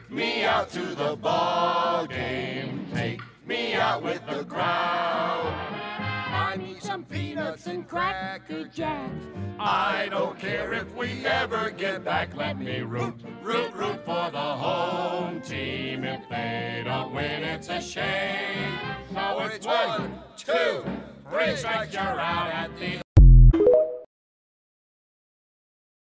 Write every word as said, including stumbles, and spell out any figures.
me out to the ball game. Take me out with the crowd. Buy me some peanuts and cracker jacks. I don't care if we ever get back. Let me root, root, root for the home team. If they don't win, it's a shame. Now it's one, two, three strikes, you're out at the